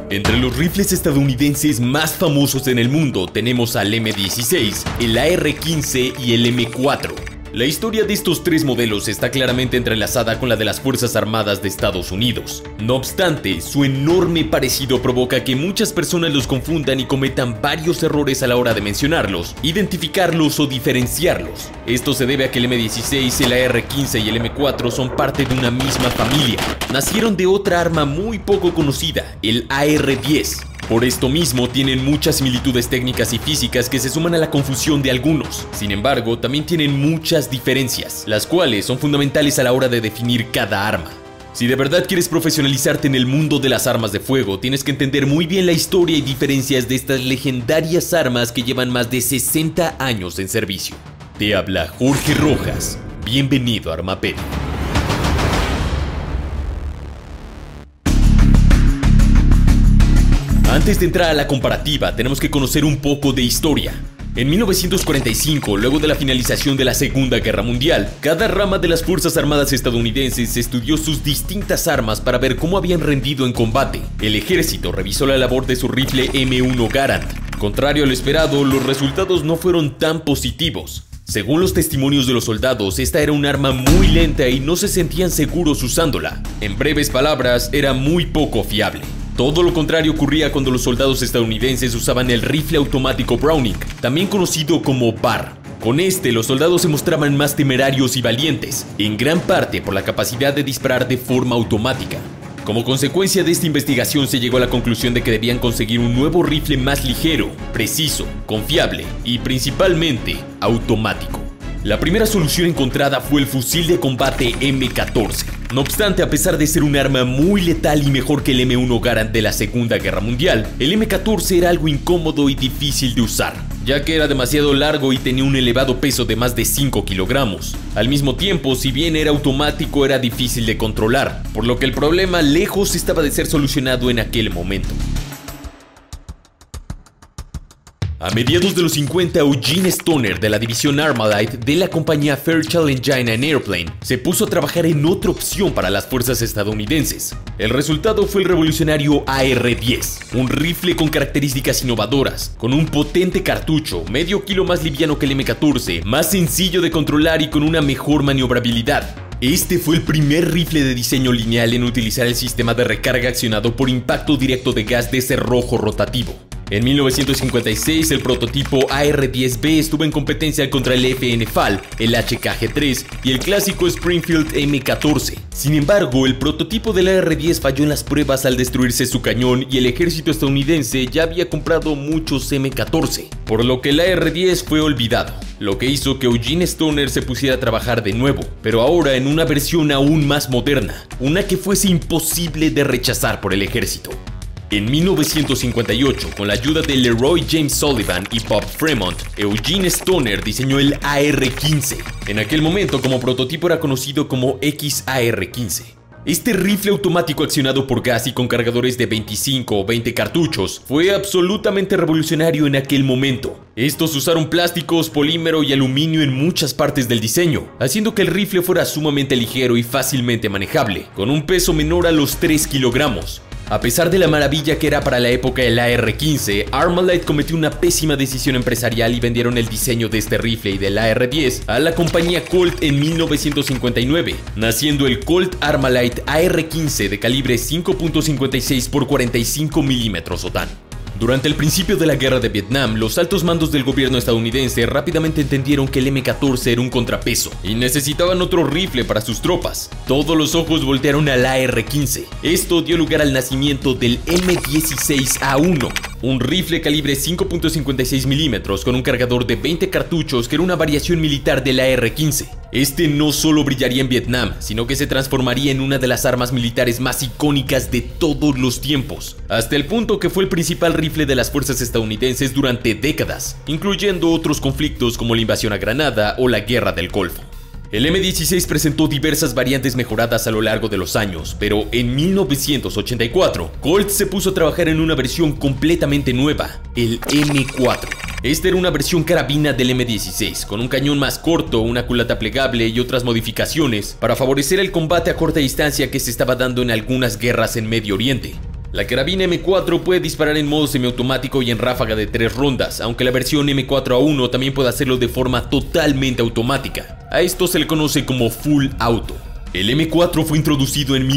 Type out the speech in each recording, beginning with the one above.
Entre los rifles estadounidenses más famosos en el mundo tenemos al M16, el AR-15 y el M4. La historia de estos tres modelos está claramente entrelazada con la de las Fuerzas Armadas de Estados Unidos. No obstante, su enorme parecido provoca que muchas personas los confundan y cometan varios errores a la hora de mencionarlos, identificarlos o diferenciarlos. Esto se debe a que el M16, el AR-15 y el M4 son parte de una misma familia. Nacieron de otra arma muy poco conocida, el AR-10. Por esto mismo tienen muchas similitudes técnicas y físicas que se suman a la confusión de algunos. Sin embargo, también tienen muchas diferencias, las cuales son fundamentales a la hora de definir cada arma. Si de verdad quieres profesionalizarte en el mundo de las armas de fuego, tienes que entender muy bien la historia y diferencias de estas legendarias armas que llevan más de 60 años en servicio. Te habla Jorge Rojas. Bienvenido a Armapedia. Antes de entrar a la comparativa, tenemos que conocer un poco de historia. En 1945, luego de la finalización de la Segunda Guerra Mundial, cada rama de las Fuerzas Armadas estadounidenses estudió sus distintas armas para ver cómo habían rendido en combate. El ejército revisó la labor de su rifle M1 Garand. Contrario a lo esperado, los resultados no fueron tan positivos. Según los testimonios de los soldados, esta era un arma muy lenta y no se sentían seguros usándola. En breves palabras, era muy poco fiable. Todo lo contrario ocurría cuando los soldados estadounidenses usaban el rifle automático Browning, también conocido como BAR. Con este, los soldados se mostraban más temerarios y valientes, en gran parte por la capacidad de disparar de forma automática. Como consecuencia de esta investigación se llegó a la conclusión de que debían conseguir un nuevo rifle más ligero, preciso, confiable y principalmente automático. La primera solución encontrada fue el fusil de combate M14. No obstante, a pesar de ser un arma muy letal y mejor que el M1 Garand de la Segunda Guerra Mundial, el M14 era algo incómodo y difícil de usar, ya que era demasiado largo y tenía un elevado peso de más de 5 kilogramos. Al mismo tiempo, si bien era automático, era difícil de controlar, por lo que el problema lejos estaba de ser solucionado en aquel momento. A mediados de los 50, Eugene Stoner de la división Armalite de la compañía Fairchild Engine and Airplane se puso a trabajar en otra opción para las fuerzas estadounidenses. El resultado fue el revolucionario AR-10, un rifle con características innovadoras, con un potente cartucho, medio kilo más liviano que el M14, más sencillo de controlar y con una mejor maniobrabilidad. Este fue el primer rifle de diseño lineal en utilizar el sistema de recarga accionado por impacto directo de gas de cerrojo rotativo. En 1956, el prototipo AR-10B estuvo en competencia contra el FN-FAL, el HKG-3 y el clásico Springfield M14. Sin embargo, el prototipo del AR-10 falló en las pruebas al destruirse su cañón y el ejército estadounidense ya había comprado muchos M14, por lo que el AR-10 fue olvidado, lo que hizo que Eugene Stoner se pusiera a trabajar de nuevo, pero ahora en una versión aún más moderna, una que fuese imposible de rechazar por el ejército. En 1958, con la ayuda de Leroy James Sullivan y Bob Fremont, Eugene Stoner diseñó el AR-15. En aquel momento, como prototipo era conocido como XAR-15. Este rifle automático accionado por gas y con cargadores de 25 o 20 cartuchos fue absolutamente revolucionario en aquel momento. Estos usaron plásticos, polímero y aluminio en muchas partes del diseño, haciendo que el rifle fuera sumamente ligero y fácilmente manejable, con un peso menor a los 3 kilogramos. A pesar de la maravilla que era para la época el AR-15, Armalite cometió una pésima decisión empresarial y vendieron el diseño de este rifle y del AR-10 a la compañía Colt en 1959, naciendo el Colt Armalite AR-15 de calibre 5.56 x 45 milímetros OTAN. Durante el principio de la guerra de Vietnam, los altos mandos del gobierno estadounidense rápidamente entendieron que el M14 era un contrapeso y necesitaban otro rifle para sus tropas. Todos los ojos voltearon al AR-15. Esto dio lugar al nacimiento del M16A1, un rifle calibre 5.56 milímetros con un cargador de 20 cartuchos que era una variación militar del AR-15. Este no solo brillaría en Vietnam, sino que se transformaría en una de las armas militares más icónicas de todos los tiempos, hasta el punto que fue el principal rifle de las fuerzas estadounidenses durante décadas, incluyendo otros conflictos como la invasión a Granada o la Guerra del Golfo. El M16 presentó diversas variantes mejoradas a lo largo de los años, pero en 1984, Colt se puso a trabajar en una versión completamente nueva, el M4. Esta era una versión carabina del M16, con un cañón más corto, una culata plegable y otras modificaciones para favorecer el combate a corta distancia que se estaba dando en algunas guerras en Medio Oriente. La carabina M4 puede disparar en modo semiautomático y en ráfaga de 3 rondas, aunque la versión M4A1 también puede hacerlo de forma totalmente automática. A esto se le conoce como Full Auto. El M4 fue introducido en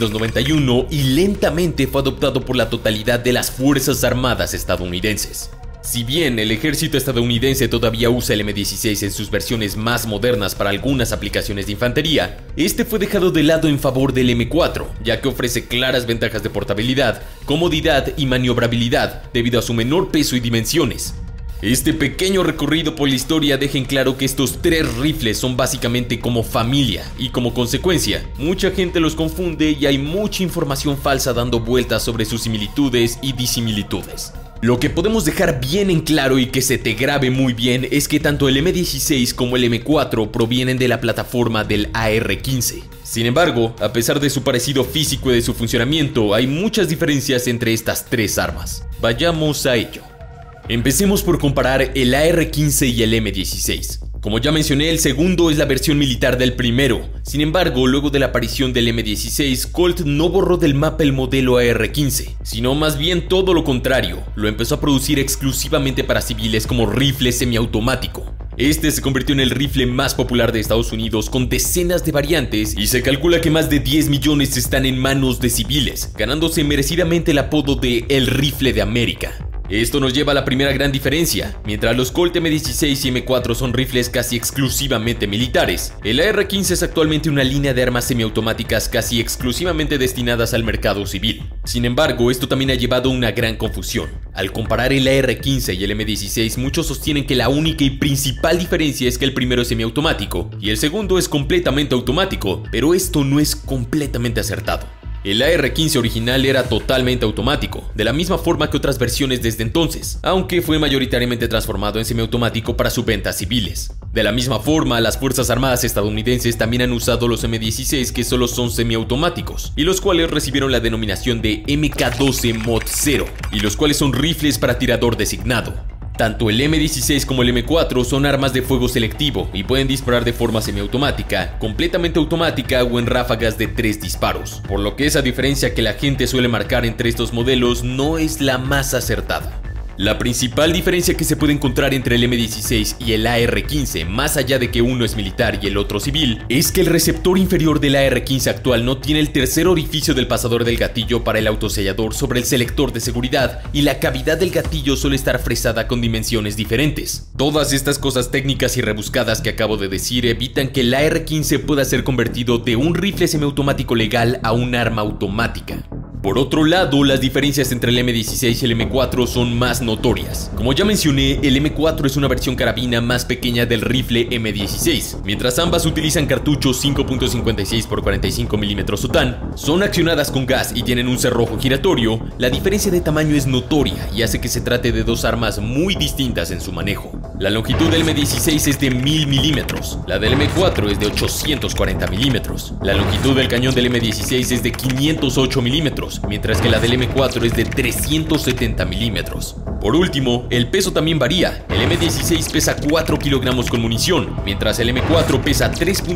1991 y lentamente fue adoptado por la totalidad de las Fuerzas Armadas estadounidenses. Si bien el ejército estadounidense todavía usa el M16 en sus versiones más modernas para algunas aplicaciones de infantería, este fue dejado de lado en favor del M4, ya que ofrece claras ventajas de portabilidad, comodidad y maniobrabilidad debido a su menor peso y dimensiones. Este pequeño recorrido por la historia deja en claro que estos 3 rifles son básicamente como familia y como consecuencia, mucha gente los confunde y hay mucha información falsa dando vueltas sobre sus similitudes y disimilitudes. Lo que podemos dejar bien en claro y que se te grabe muy bien es que tanto el M16 como el M4 provienen de la plataforma del AR-15. Sin embargo, a pesar de su parecido físico y de su funcionamiento, hay muchas diferencias entre estas 3 armas. Vayamos a ello. Empecemos por comparar el AR-15 y el M16. Como ya mencioné, el segundo es la versión militar del primero. Sin embargo, luego de la aparición del M16, Colt no borró del mapa el modelo AR-15, sino más bien todo lo contrario, lo empezó a producir exclusivamente para civiles como rifle semiautomático. Este se convirtió en el rifle más popular de Estados Unidos con decenas de variantes y se calcula que más de 10 millones están en manos de civiles, ganándose merecidamente el apodo de el rifle de América. Esto nos lleva a la primera gran diferencia. Mientras los Colt M16 y M4 son rifles casi exclusivamente militares, el AR-15 es actualmente una línea de armas semiautomáticas casi exclusivamente destinadas al mercado civil. Sin embargo, esto también ha llevado a una gran confusión. Al comparar el AR-15 y el M16, muchos sostienen que la única y principal diferencia es que el primero es semiautomático y el segundo es completamente automático, pero esto no es completamente acertado. El AR-15 original era totalmente automático, de la misma forma que otras versiones desde entonces, aunque fue mayoritariamente transformado en semiautomático para sus ventas civiles. De la misma forma, las Fuerzas Armadas estadounidenses también han usado los M16 que solo son semiautomáticos, y los cuales recibieron la denominación de MK12 Mod 0, y los cuales son rifles para tirador designado. Tanto el M16 como el M4 son armas de fuego selectivo y pueden disparar de forma semiautomática, completamente automática o en ráfagas de 3 disparos, por lo que esa diferencia que la gente suele marcar entre estos modelos no es la más acertada. La principal diferencia que se puede encontrar entre el M16 y el AR-15, más allá de que uno es militar y el otro civil, es que el receptor inferior del AR-15 actual no tiene el tercer orificio del pasador del gatillo para el autosellador sobre el selector de seguridad y la cavidad del gatillo suele estar fresada con dimensiones diferentes. Todas estas cosas técnicas y rebuscadas que acabo de decir evitan que el AR-15 pueda ser convertido de un rifle semiautomático legal a un arma automática. Por otro lado, las diferencias entre el M16 y el M4 son más notorias. Como ya mencioné, el M4 es una versión carabina más pequeña del rifle M16. Mientras ambas utilizan cartuchos 5.56 x 45 mm OTAN, son accionadas con gas y tienen un cerrojo giratorio, la diferencia de tamaño es notoria y hace que se trate de dos armas muy distintas en su manejo. La longitud del M16 es de 1000 milímetros, la del M4 es de 840 milímetros. La longitud del cañón del M16 es de 508 milímetros, mientras que la del M4 es de 370 milímetros. Por último, el peso también varía. El M16 pesa 4 kilogramos con munición, mientras el M4 pesa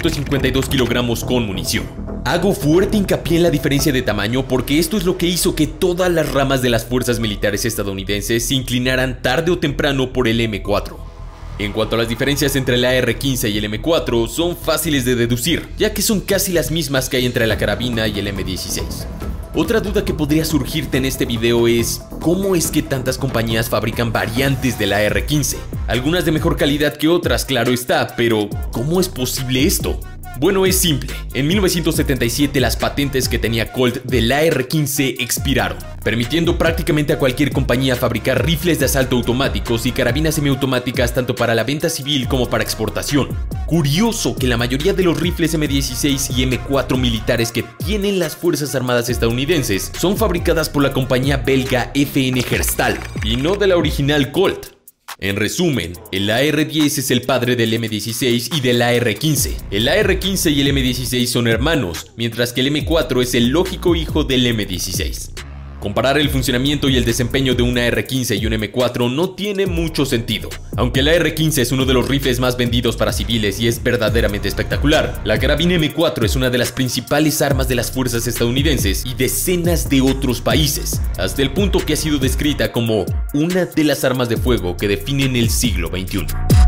3.52 kilogramos con munición. Hago fuerte hincapié en la diferencia de tamaño porque esto es lo que hizo que todas las ramas de las fuerzas militares estadounidenses se inclinaran tarde o temprano por el M4. En cuanto a las diferencias entre el AR-15 y el M4, son fáciles de deducir, ya que son casi las mismas que hay entre la carabina y el M16. Otra duda que podría surgirte en este video es ¿cómo es que tantas compañías fabrican variantes del AR-15? Algunas de mejor calidad que otras, claro está, pero ¿cómo es posible esto? Bueno, es simple. En 1977 las patentes que tenía Colt del AR-15 expiraron, permitiendo prácticamente a cualquier compañía fabricar rifles de asalto automáticos y carabinas semiautomáticas tanto para la venta civil como para exportación. Curioso que la mayoría de los rifles M16 y M4 militares que tienen las Fuerzas Armadas estadounidenses son fabricadas por la compañía belga FN Herstal y no de la original Colt. En resumen, el AR-10 es el padre del M16 y del AR-15. El AR-15 y el M16 son hermanos, mientras que el M4 es el lógico hijo del M16. Comparar el funcionamiento y el desempeño de una R-15 y un M4 no tiene mucho sentido. Aunque la R-15 es uno de los rifles más vendidos para civiles y es verdaderamente espectacular, la carabina M4 es una de las principales armas de las fuerzas estadounidenses y decenas de otros países, hasta el punto que ha sido descrita como una de las armas de fuego que definen el siglo XXI.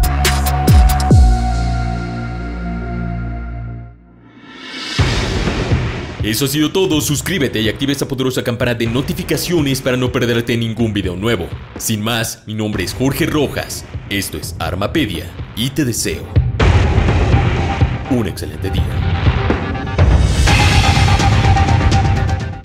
Eso ha sido todo, suscríbete y activa esa poderosa campana de notificaciones para no perderte ningún video nuevo. Sin más, mi nombre es Jorge Rojas, esto es Armapedia y te deseo un excelente día.